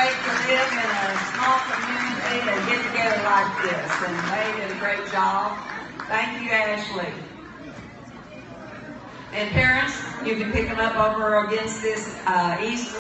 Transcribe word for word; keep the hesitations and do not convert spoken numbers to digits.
great to live in a small community and get together like this, and they did a great job. Thank you, Ashley. And parents, you can pick them up over against this uh, east